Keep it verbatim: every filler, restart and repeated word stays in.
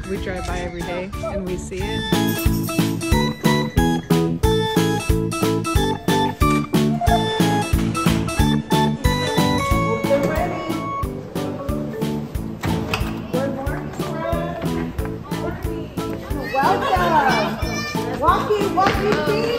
we drive by every day and we see it. Welcome! Walkie, walkie,